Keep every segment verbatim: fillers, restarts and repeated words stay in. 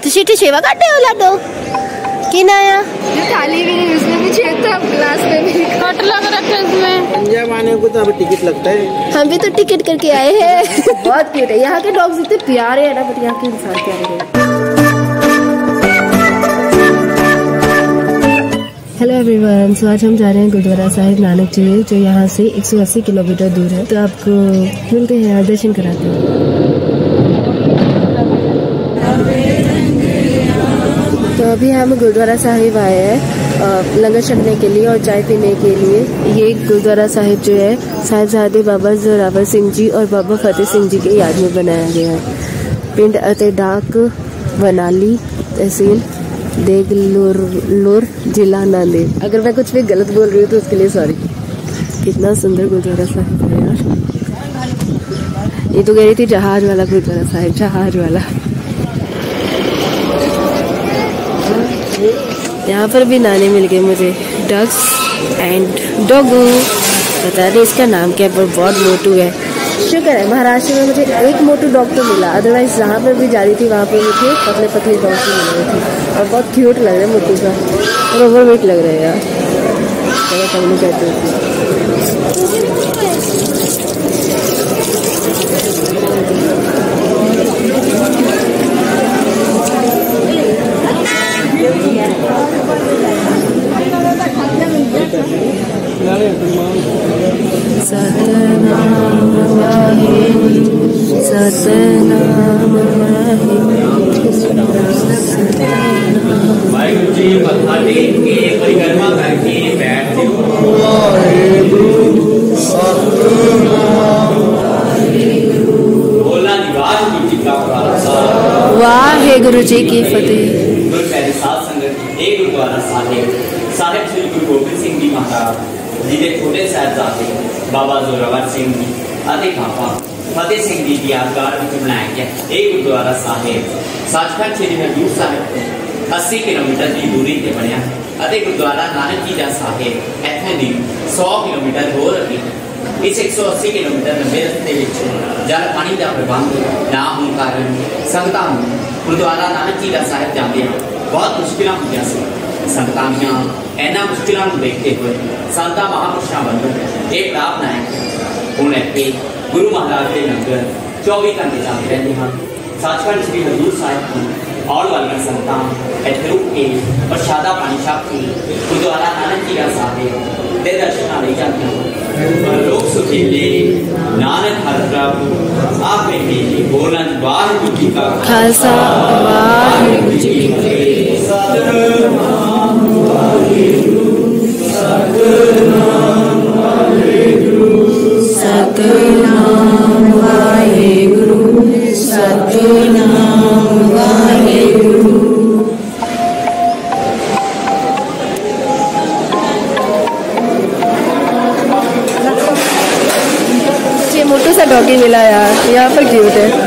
तुसी इत्थे सेवा करदे हो लाडो की ना आया थाली भी नहीं उसमें भी छेद था ग्लास में भी कट लग रखा इसमें। पंजाब आने को तो अभी टिकट लगता है। हम भी तो टिकट करके आए हैं। बहुत क्यूट है यहाँ के डॉग्स इतने प्यारे हैं ना बट यहाँ के इंसान प्यारे हैं। हेलो एवरीवन, सो आज हम जा रहे हैं गुरुद्वारा साहिब नानक जी जो यहाँ से एक सौ अस्सी किलोमीटर दूर है। तो आपको मिलते हैं और दर्शन कराते हैं। तो अभी हम गुरुद्वारा साहिब आए हैं लंगर छकने के लिए और चाय पीने के लिए। ये गुरुद्वारा साहिब जो है साहिबजादे बाबा जोरावर सिंह जी और बाबा फतेह सिंह जी के याद में बनाया गया है। पिंड अते डाक वनाली तहसील देगलूर जिला नांदेड़। अगर मैं कुछ भी गलत बोल रही हूँ तो उसके लिए सॉरी। कितना सुंदर गुरुद्वारा साहिब है यार। ये तो कह रही थी जहाज वाला गुरुद्वारा साहिब, जहाज वाला। यहाँ पर भी नाने मिल गए मुझे, डक्स एंड डॉगू। पता नहीं इसका नाम क्या पर बहुत मोटू है। शुक्र है महाराष्ट्र में मुझे एक मोटू डॉग तो मिला, अदरवाइज जहाँ पर भी जा रही थी वहाँ पर मुझे पतले पतले डॉग भी मिल रहे थे। और बहुत क्यूट लग रहा है मोटू का और ओवरवेट लग रहा है यार। करनी चाहती सतनाम वाहेगुरु सतनाम वाहेगुरु जी मत्था टेक के परिक्रमा करके बैठ जाओ। वाहेगुरु सतनाम बोला वाहेगुरु जी का खालसा वाहेगुरु जी की फतेह। गुरु साध संगत एक गुरुद्वारा साहिब साहिब श्री गुरु गोबिंद सिंह जी महाराज जी के छोटे साहिबजादे बाबा जोरावर सिंह जी ਅਤੇ ਖਾਪਾ ਫਤਿਹ ਸਿੰਘ ਜੀ ਦੀ ਯਾਦਗਾਰ ਵਿੱਚ ਬਣਾਇਆ ਗਿਆ ਇਹ ਗੁਰਦੁਆਰਾ ਸਾਹਿਬ ਸੱਚਖੰਡ ਸ੍ਰੀ ਹਜ਼ੂਰ ਸਾਹਿਬ ਤੋਂ अस्सी किलोमीटर की दूरी ਤੇ ਬਣਿਆ ਅਤੇ ਗੁਰਦੁਆਰਾ ਨਾਨਕ ਜੀ ਦਾ ਸਾਹਿਬ ਇੱਥੇ ਦੀ सौ किलोमीटर ਹੋਰ ਅੱਗੇ इस एक सौ अस्सी किलोमीटर लंबे रस्ते ਵਿੱਚ जल पानी का प्रबंध ना होने कारण संगतां गुरुद्वारा नानक जी का साहिब जाते बहुत मुश्किल होंगे सी। संगतां ਦੀਆਂ ਇਹਨਾਂ ਮੁਸ਼ਕਿਲਾਂ ਨੂੰ ਦੇਖਦੇ ਹੋਏ ਸੰਤਾਂ ਮਹਾਂਪੁਰਸ਼ਾਂ ਵੱਲੋਂ ਇਹ ਪ੍ਰਾਪ ਬਣਾਇਆ ਹੁਣ ਇੱਥੇ ਗੁਰੂ ਮਹਾਰਾਜ ਦੇ ਲੰਗਰ चौबीस घंटे ਚੱਲਦੇ ਰਹਿੰਦੇ ਹਨ। ਸੱਚਖੰਡ ਸ੍ਰੀ ਹਜ਼ੂਰ ਸਾਹਿਬ ਤੋਂ ਆਉਣ ਵਾਲੀਆਂ ਸੰਗਤਾਂ ਇੱਥੇ ਰੁਕ ਕੇ ਪ੍ਰਸ਼ਾਦਾ ਪਾਣੀ ਛਕ ਕੇ ਗੁਰਦੁਆਰਾ ਨਾਨਕ ਜੀ ਦਾ ਸਾਹਿਬ ਦੇ ਦਰਸ਼ਨਾਂ ਲਈ ਜਾਂਦੀਆਂ ਹਨ। ਲੋਕ ਸੁਖੀਲੇ ਨਾਨਕ ਹਰਿ ਪ੍ਰਭੂ ਆਪੇ ਹੀ ਬੋਲਣ ਵਾਹਿਗੁਰੂ ਜੀ ਕਾ ਖਾਲਸਾ ਵਾਹਿਗੁਰੂ ਜੀ ਕੀ ਫਤਿਹ। ਸਤਨਾਮ ਵਾਹਿਗੁਰੂ ਸਤਨਾਮ ਵਾਹਿਗੁਰੂ सतनाम वाहेगुरु सतनाम वाहेगुरु। ये मोटू सा डॉगी मिला यार, यहाँ पर क्यूट है।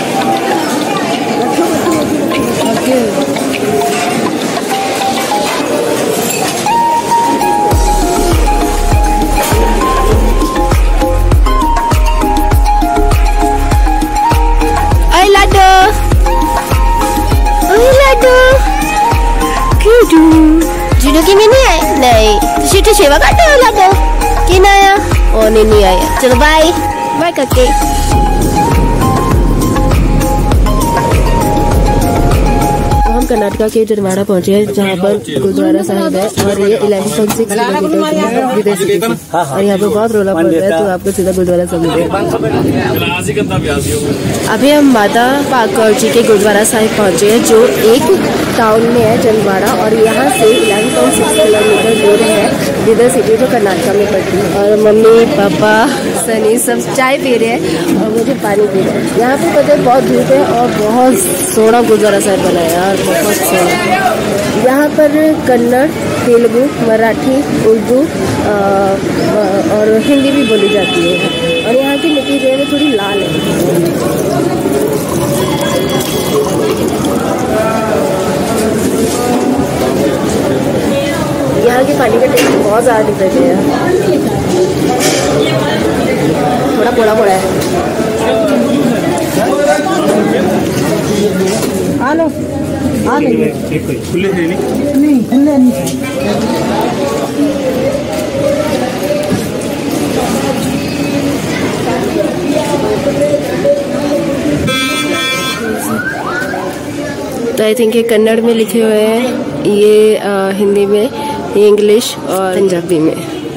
जीनू की नहीं आए नहीं तो सेवा करते हो लाडो की ना आया ओ नहीं नहीं आया। चलो बाय बाय करके। तो हम कर्नाटका के जनवाड़ा पहुंचे हैं जहाँ पर गुरुद्वारा साहिब है और ये इलेवन पॉइंट सिक्स किलोमीटर विदेश सिटी से और यहाँ पर बहुत रोला पड़ रहा है तो आपको सीधा गुरुद्वारा साहिब। अभी हम माता पाक कौर जी के गुरुद्वारा साहिब पहुंचे हैं जो एक टाउन में है जनवाड़ा और यहाँ से इलेवन पॉइंट सिक्स किलोमीटर दूर है विदर सिटी जो कर्नाटका में पड़ती है। और मम्मी पापा सनी सब चाय पी रहे हैं और मुझे पानी पी रहे हैं। यहाँ पे पता है बहुत धूप है और बहुत सोना गुरुद्वारा साहिब बना है यार, बहुत सोना। यहाँ पर कन्नड़ तेलुगु मराठी उर्दू और हिंदी भी बोली जाती है और यहाँ की मिट्टी जो है वो थोड़ी लाल है। यहाँ के पानी का टेस्ट बहुत ज़्यादा डिफरेंट है यार, थोड़ा पोड़ा पोड़ा है। हेलो आ गई खुले थे नहीं खुले नहीं तो आई थिंक ये कन्नड़ में लिखे हुए हैं, ये आ, हिंदी में, ये इंग्लिश और पंजाबी में।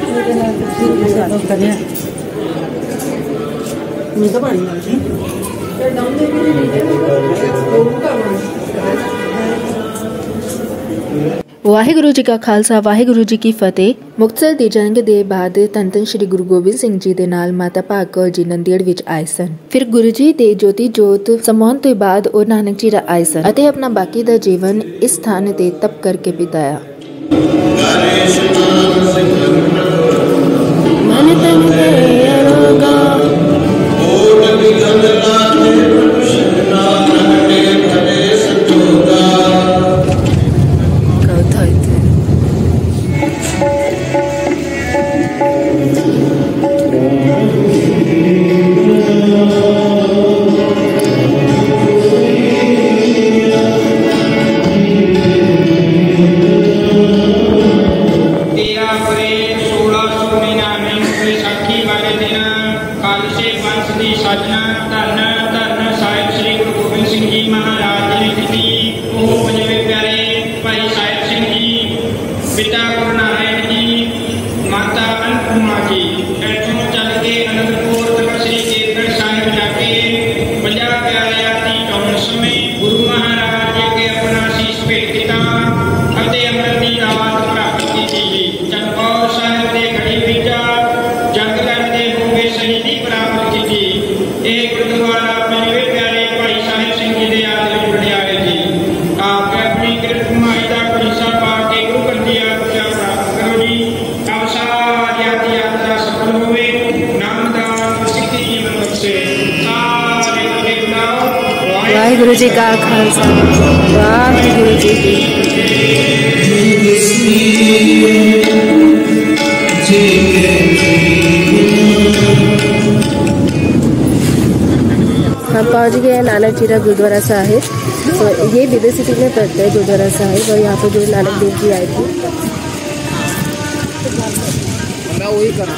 ਵਾਹਿਗੁਰੂ ਜੀ ਕਾ ਖਾਲਸਾ ਵਾਹਿਗੁਰੂ ਜੀ ਕੀ ਫਤਿਹ। ਮੁਕਤਸਰ ਦੀ ਜੰਗ ਦੇ ਬਾਅਦ ਧੰਨ ਧੰਨ ਸ਼੍ਰੀ ਗੁਰੂ ਗੋਬਿੰਦ ਸਿੰਘ ਜੀ ਦੇ ਨਾਲ ਮਾਤਾ ਭਾਗ ਕੌਰ ਜੀ ਨੰਦੇੜ ਵਿੱਚ ਆਏ ਸਨ। ਫਿਰ ਗੁਰੂ ਜੀ ਦੇ ਜੋਤੀ ਜੋਤ ਸਮਾਉਣ ਤੋਂ ਬਾਅਦ ਉਹ ਨਾਨਕ ਜੀ ਆਏ ਸਨ ਅਤੇ ਆਪਣਾ ਬਾਕੀ ਦਾ ਜੀਵਨ ਇਸ ਸਥਾਨ ਤੇ ਤਪ ਕਰਕੇ ਬਿਤਾਇਆ। ਮਨ ਤਨ ਦੇ ਅਰੋਗਾ वाहिगुरु जी का खालसा वाहिगुरु जी की हम पहुंच गए नानक जीरा गुरुद्वारा साहिब। तो ये बिदर सिटी में पड़ता है गुरुद्वारा साहिब और यहाँ पे जो नानक देव जी आए थे। वही करा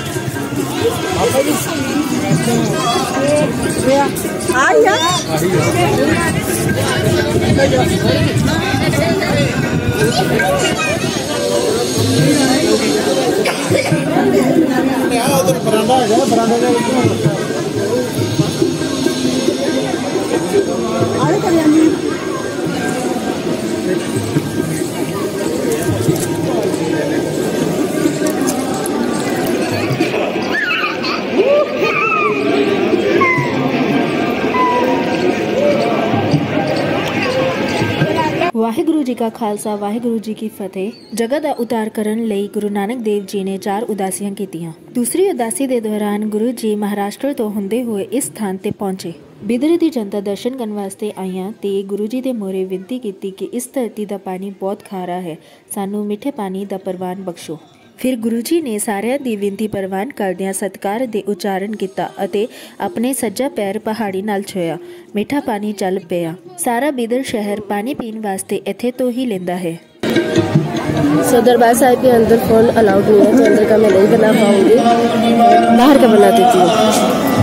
ਵਾਹਿਗੁਰੂ ਜੀ ਕਾ ਖਾਲਸਾ ਵਾਹਿਗੁਰੂ ਜੀ ਕੀ ਫਤਿਹ। ਜਗਤ ਦਾ ਉਤਾਰ ਕਰਨ ਲਈ ਗੁਰੂ ਨਾਨਕ ਦੇਵ ਜੀ ਨੇ ਚਾਰ ਉਦਾਸੀਆਂ ਕੀਤੀਆਂ। ਦੂਸਰੀ ਉਦਾਸੀ ਦੇ ਦੌਰਾਨ ਗੁਰੂ ਜੀ ਮਹਾਰਾਸ਼ਟਰ ਤੋਂ ਹੁੰਦੇ ਹੋਏ ਇਸ ਸਥਾਨ ਤੇ ਪਹੁੰਚੇ। ਬਿਦਰ ਦੀ ਜਨਤਾ ਦਰਸ਼ਨ ਕਰਨ ਵਾਸਤੇ ਆਈਆਂ ਤੇ ਗੁਰੂ ਜੀ ਦੇ ਮੋਹਰੇ ਬੇਨਤੀ ਕੀਤੀ ਕਿ ਇਸ ਧਰਤੀ ਦਾ ਪਾਣੀ ਬਹੁਤ ਖਾਰਾ ਹੈ, ਸਾਨੂੰ ਮਿੱਠੇ ਪਾਣੀ ਦਾ ਪ੍ਰਵਾਨ ਬਖਸ਼ੋ। ਫਿਰ ਗੁਰੂ ਜੀ ਨੇ ਸਾਰਿਆਂ ਦੀ ਬੇਨਤੀ ਪ੍ਰਵਾਨ ਕਰਦਿਆਂ ਸਤਿਕਾਰ ਦੇ ਉਚਾਰਨ ਕੀਤਾ ਅਤੇ ਆਪਣੇ ਸੱਜਾ ਪੈਰ ਪਹਾੜੀ ਨਾਲ ਛੋਇਆ। ਮਿੱਠਾ ਪਾਣੀ ਚੱਲ ਪਿਆ। ਸਾਰਾ ਬਿਦਰ ਸ਼ਹਿਰ ਪਾਣੀ ਪੀਣ ਵਾਸਤੇ ਇੱਥੇ ਤੋਂ ਹੀ ਲੈਂਦਾ है। सो दरबार साहिब के अंदर फोन अलाउड नहीं है, तो अंदर का मैं नहीं बना पाऊंगी, बाहर का बना देती हूँ।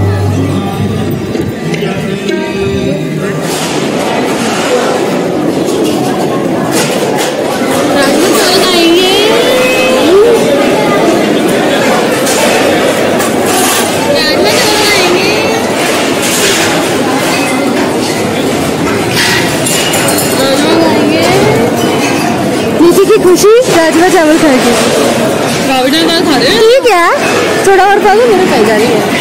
खुशी राजमा चावल खा के खा रहे हैं। ठीक है, थोड़ा और खा लो, मेरे खाई जा रही है।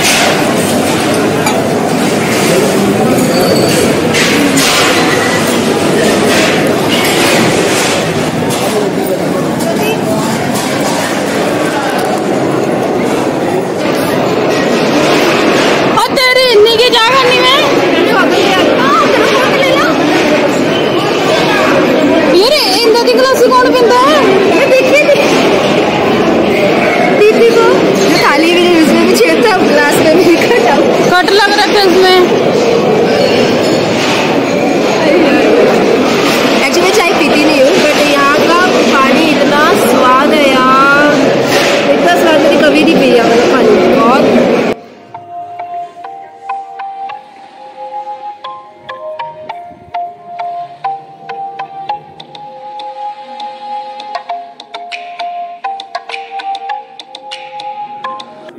और तेरी इन्नी की क्या करनी है? ये गिलासी कौन पीता है? देखिए दीदी को खाली भी नहीं, उसमें भी छेद था गिलास में।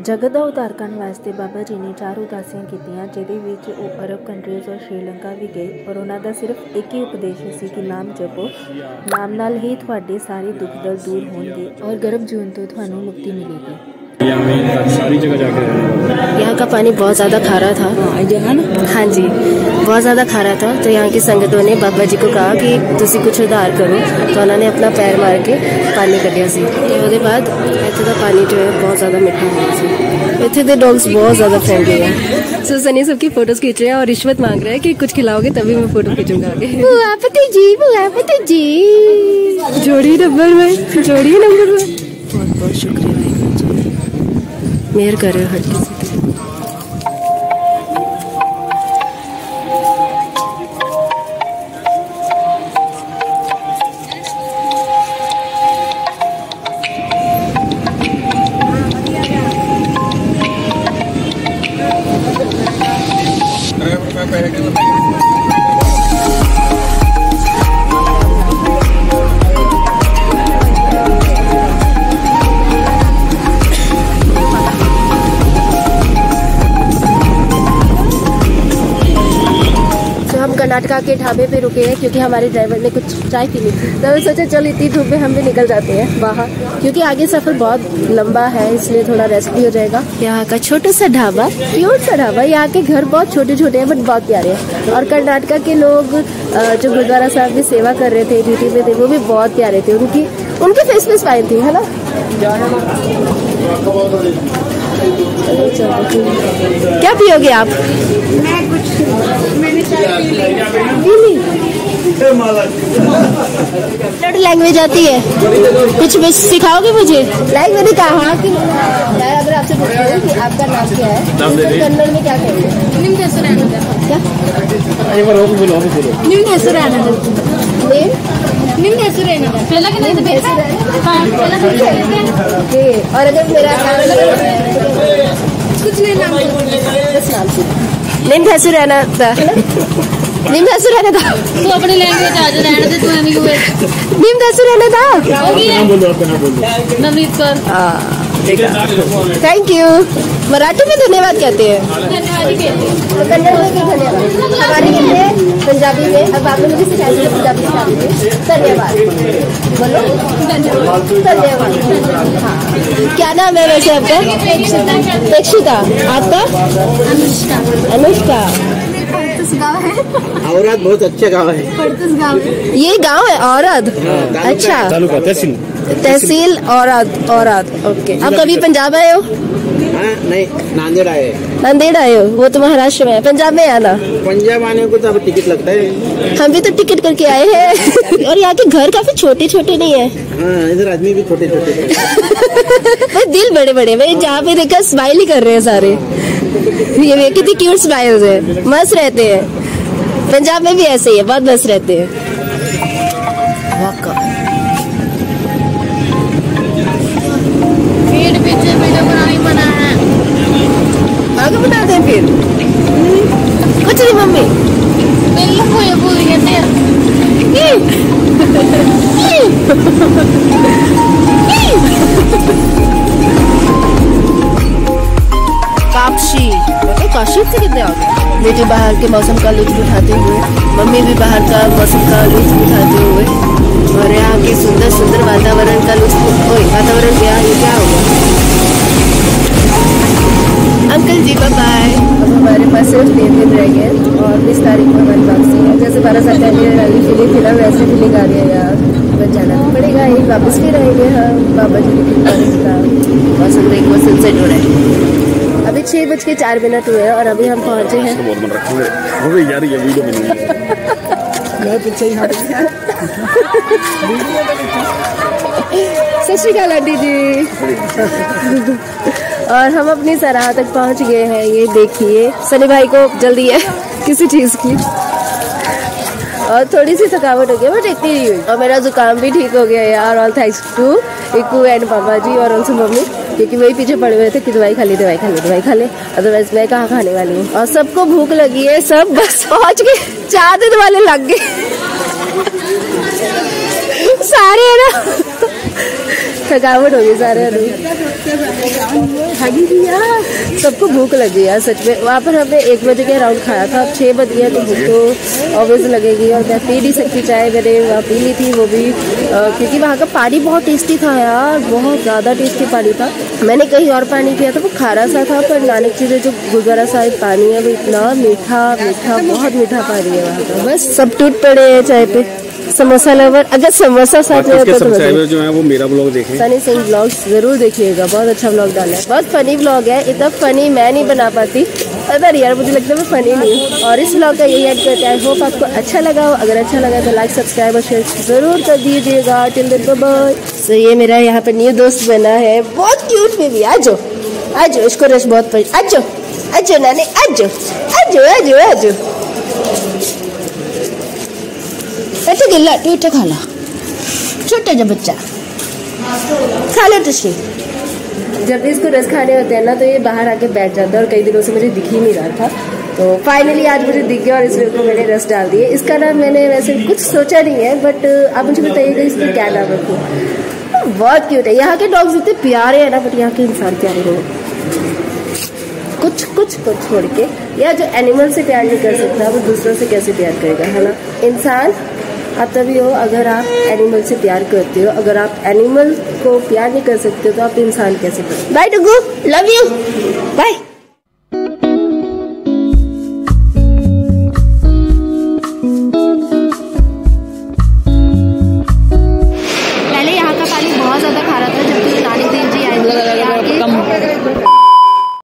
जगत का उद्धार करने वास्ते बाबा जी ने चार उदासियां कीतियां, जिहदे विच वो अरब कंट्रीज़ और श्रीलंका भी गए और उन्हां दा सिर्फ एक ही उपदेश सी कि नाम जपो, नाम नाल ही तुहाडे सारे दुख दर्द दूर होंगे और गर्भ जीवन तो तुहानू मुक्ति मिलेगी। सारी जगह जाकर यहाँ का पानी बहुत ज़्यादा खारा था। हाँ जी, बहुत ज़्यादा खारा था। तो यहाँ की संगतों ने बाबा जी को कहा कि तुसी कुछ उधार करो, तो उन्होंने अपना पैर मार के पानी कढ़िया सी। तो उसके बाद इत्थे का पानी जो है बहुत ज़्यादा मिठा हुआ सी। इत्थे के डॉग्स बहुत ज़्यादा फ्रेंडली हैं। सो सनी सबकी फोटोज खींच रहे हैं और रिश्वत मांग रहे हैं कि कुछ खिलाओगे तभी मैं फोटो खींचूंगा आगे। बुआ पति जी, बुआ पति जी, जोड़ी नंबर वन, जोड़ी नंबर वन। बहुत बहुत शुक्रिया, मेहर करे हर किसी पे। कर्नाटका के ढाबे पे रुके हैं क्योंकि हमारे ड्राइवर ने कुछ चाय पीनी थी। तो मैं सोचा चल इतनी धूप में हम भी निकल जाते हैं बाहर, क्योंकि आगे सफर बहुत लंबा है, इसलिए थोड़ा रेस्ट भी हो जाएगा। यहाँ का छोटा सा ढाबा, क्यूट सा ढाबा। यहाँ के घर बहुत छोटे छोटे हैं बट बहुत प्यारे हैं। और कर्नाटका के लोग जो गुरुद्वारा साहब की सेवा कर रहे थे, ड्यूटी पे थे, वो भी बहुत प्यारे थे। उनकी उनके फेस पे स्माइल थी, है ना। क्या पियोगे आप? मैं कुछ मैंने लैंग्वेज आती है? कुछ भी सिखाओगे मुझे? लाइक मैंने कहा कि मैं अगर आपसे पूछती हूँ कि आपका नाम क्या है, तो कन्नड़ में क्या कहेंगे? निम्न ಹೆಸರು क्या? ನಿಮ್ನ ಹೆಸರು ಏನದು? ನಿಮ್ನ ಹೆಸರು ಏನದು? पहला के नहीं तो हां पहला ओके। और अगर मेरा कुछ नहीं नाम बस नाम से निम्न ಹೆಸರು ಏನಂತ? निम्न ಹೆಸರು ಏನದ? तू अपनी लैंग्वेज आज रहने दे, तू नहीं हुए निम्न ಹೆಸರು ಏನದ? नाम बोलो, आपका नाम बोलो। नवनीत कर। हां थैंक यू। मराठी में धन्यवाद कहते हैं, धन्यवाद ही कहते हैं। तो कन्नड़ में भी धन्यवाद। हमारे लिए पंजाबी में, अब आपने मुझे सिखाया है पंजाबी सिखा दीजिए। धन्यवाद बोलो। धन्यवाद धन्यवाद। हाँ, क्या नाम है वैसे आपका? प्रेक्षिता। आपका? अनुष्का। अनुष्का। गाँव है औरत बहुत अच्छा गाँव है। पड़तस गाँव है ये गांव है औरत? अच्छा, तालुका तहसील तहसील औरत। औरत ओके। आप कभी पंजाब आए हो? हाँ, नहीं नांदेड़ आए। नांदेड़ आए हो? वो तो महाराष्ट्र में है। पंजाब में आना? पंजाब आने को तो अब टिकट लगता है। हम भी तो टिकट करके आए हैं। और यहाँ के घर काफी छोटे छोटे नहीं है? हाँ, इधर आदमी भी छोटे छोटे हैं। भाई दिल बड़े बड़े, भाई जहाँ पे देखा स्माइल ही कर रहे हैं सारे। ये कितनी क्यूट स्माइल्स है, मस्त रहते हैं। पंजाब में भी ऐसे ही है, बहुत मस्त रहते हैं। पेड़ पीछे वीडियो बनानी बना है, आगे बनाते हैं फिर कुछ नहीं मम्मी। बिल्कुल को ये भूल गए थे। काशी काशी से कितने आ गए? बेटे बाहर के मौसम का लुत्फ उठाते हुए, मम्मी भी बाहर का मौसम का लुत्फ उठाते हुए, और यहाँ के सुंदर सुंदर वातावरण का लुत्फ। ओए वातावरण क्या, ये क्या होगा? Uncle ji bye bye. अब हमारे पास सिर्फ तीन दिन रह गए और बीस तारीख को हमारी वापसी है। जैसे बारह साल पहले वाली फीलिंग थी ना, वैसे फीलिंग आ रही है यार। बस जाना तो पड़ेगा ही, वापस भी रहेंगे हम। बाबा जी की कृपा का मौसम देख वो सनसेट हो रहा है। अभी छह बज के चार मिनट हुए और अभी हम पहुंचे हैं। यार ये वीडियो बनी सत श्री अकाल आंटी जी। और हम अपनी सराह तक पहुंच गए हैं। ये देखिए, सनी भाई को जल्दी है किसी चीज की और थोड़ी सी थकावट हो गई, बट इतनी नहीं हुई। और मेरा जुकाम भी ठीक हो गया यार, ऑल थैंक्स टू इकू एंड पापा जी और उनसे मम्मी, क्योंकि वही पीछे पड़े हुए थे कि दवाई खा ले दवाई खा ले दवाई खा ले, अदरवाइज मैं कहाँ खाने वाली हूँ। और सबको भूख लगी है, सब बस पहुंच गए, चार दिन वाले लग गए सारे है ना। थकावट होगी सारे। सबको भूख लगी यार सच में। वहाँ पर हमने एक बजे के अराउंड खाया था, अब छः बज गया तो भूख तो ऑब्वियस लगेगी। और मैं पी नहीं सकती चाय, मैंने वहाँ पी ली थी वो भी आ, क्योंकि वहाँ का पानी बहुत टेस्टी था यार, बहुत ज़्यादा टेस्टी पानी था। मैंने कहीं और पानी पिया था वो खारा सा था, पर नानक जी जो गुरुद्वारा साहिब पानी है वो इतना मीठा मीठा, बहुत मीठा पानी है वहाँ का। बस सब टूट पड़े हैं चाय पे। समोसा लवर, अगर समोसा साथ में होता तो जो है वो मेरा ब्लॉग देखें, सनी सिंह ब्लॉग्स जरूर देखिएगा, बहुत अच्छा ब्लॉग डाला है, बहुत फनी ब्लॉग है। इतना फनी मैं नहीं बना पाती, अगर यार मुझे लगता है मैं फनी नहीं हूँ। और इस ब्लॉग का यही एड करते हैं। आई होप आपको अच्छा लगा हो, अगर अच्छा लगा तो लाइक सब्सक्राइब और शेयर जरूर कर दीजिएगा। Till then bye. सो ये मेरा यहाँ पे न्यू दोस्त बना है, बहुत क्यूट बेबी। आजो आजो, इसको रस बहुत पड़ी। आजो आजो नानी, आजो आजो आजो आजो। अच्छा गिल्ला तू इतना खा ला, छोटा जा बच्चा खा लो तुझे। जब भी इसको रस खाने होते हैं ना तो ये बाहर आके बैठ जाता है, और कई दिनों से मुझे दिख ही नहीं रहा था, तो फाइनली आज मुझे दिख गया और इसलिए उसको मैंने रस डाल दिए। इसका नाम मैंने वैसे कुछ सोचा नहीं है, बट आप मुझे बताइएगा इसका क्या नाम रखूँ। बहुत क्यूट है। यहाँ के डॉग्स इतने प्यारे हैं ना, बट यहाँ के इंसान प्यारे नहीं, कुछ कुछ को छोड़ के। या जो एनिमल से प्यार नहीं कर सकता वो दूसरों से कैसे प्यार करेगा, है ना। इंसान आप तभी हो अगर आप एनिमल से प्यार करते हो, अगर आप एनिमल को प्यार नहीं कर सकते तो आप इंसान कैसे करोगे। बाय टुगू, लव यू, बाय।